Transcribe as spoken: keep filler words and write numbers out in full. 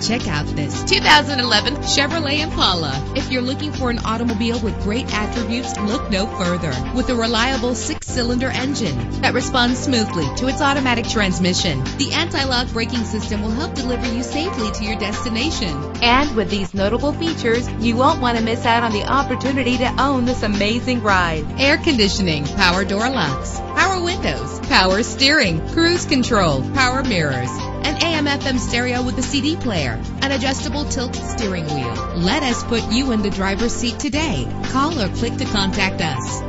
Check out this two thousand eleven Chevrolet Impala. If you're looking for an automobile with great attributes, look no further. With a reliable six-cylinder engine that responds smoothly to its automatic transmission, the anti-lock braking system will help deliver you safely to your destination. And with these notable features, you won't want to miss out on the opportunity to own this amazing ride. Air conditioning, power door locks, power windows, power steering, cruise control, power mirrors, an A M F M stereo with a C D player, an adjustable tilt steering wheel. Let us put you in the driver's seat today. Call or click to contact us.